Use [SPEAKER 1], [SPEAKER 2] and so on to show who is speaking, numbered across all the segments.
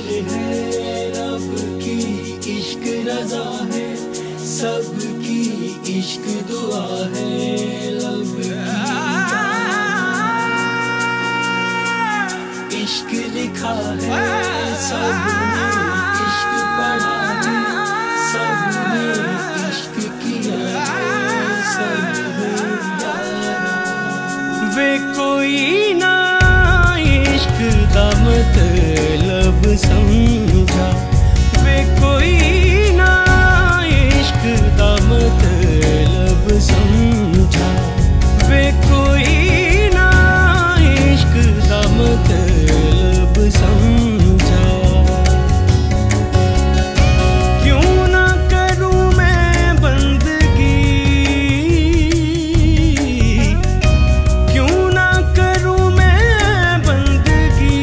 [SPEAKER 1] है रब की इश्क रज़ा है, सबकी इश्क दुआ है। लब की इश्क लिखा है, सबने इश्क पढ़ा है, सबने इश्क किया है, सब यारा। वे कोई ना इश्क का मतलब समझा, वे कोई ना इश्क का मतलब समझा, वे कोई ना इश्क का मतलब समझा। क्यों ना करूं मैं बंदगी, क्यों ना करूं मैं बंदगी,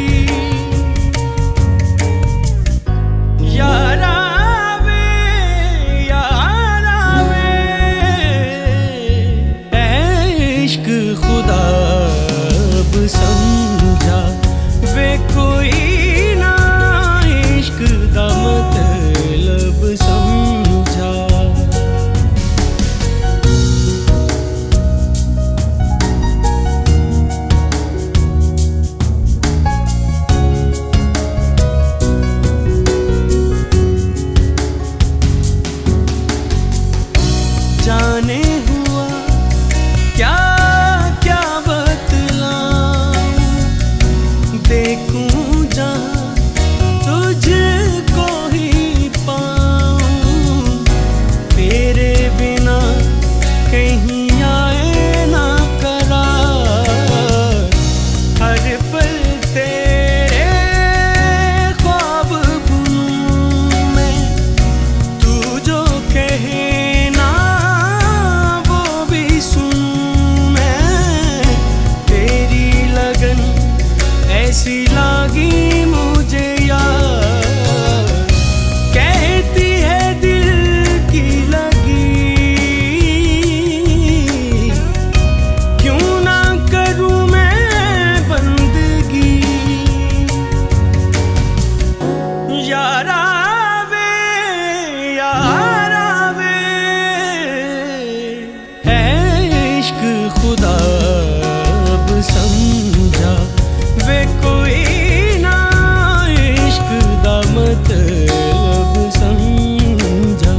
[SPEAKER 1] यारा वे इश्क खुदा अब समझा। वे कोई ना इश्क का मतलब समझा। जाने हुआ क्या क्या बतलाऊं, देखूं जहाँ तुझको ही पाऊं, तेरे बिना कहीं आए ना करार। हर पल तेरे ख्वाब बुनूं मैं, तू जो कहे ऐसी लागी मुझे यार। कहती है दिल की लगी, क्यों ना करूं मैं बंदगी, यारा वे है इश्क खुदा अब समझा। वे कोई ना इश्क का मतलब समझा।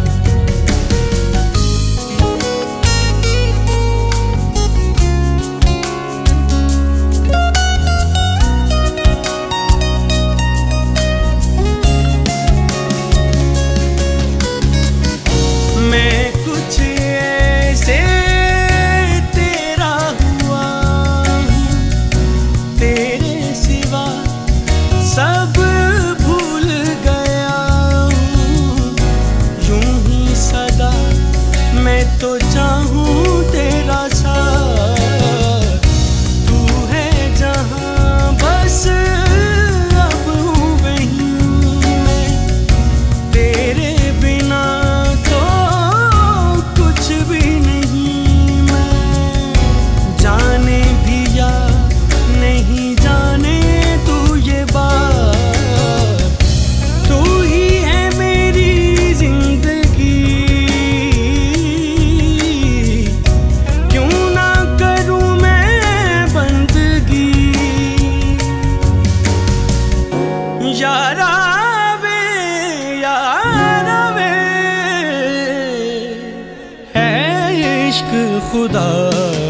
[SPEAKER 1] मैं कुछ ऐसे तेरा हुआ, तेरे सिवा सब भूल गया हूँ। यूं ही सदा मैं तो चाहूँ तेरा साथ, तू है जहाँ बस अब हूँ वहीं मैं। तेरे बिना तो कुछ भी नहीं मैं, जाने भी या नहीं जाने तू ये बात, तू ही है मेरी जिंदगी। क्यों ना करूं मैं बंदगी, यारा वे है इश्क खुदा